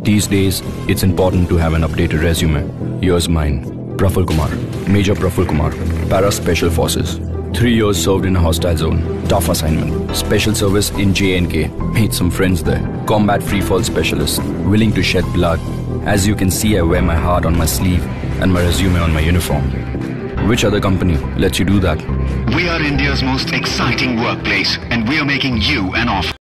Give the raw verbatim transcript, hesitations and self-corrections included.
These days, it's important to have an updated resume. Here's mine. Praful Kumar, Major Praful Kumar, Para Special Forces. Three years served in a hostile zone. Tough assignment. Special service in J N K. Made some friends there. Combat freefall specialist. Willing to shed blood. As you can see, I wear my heart on my sleeve and my resume on my uniform. Which other company lets you do that? We are India's most exciting workplace, and we are making you an offer.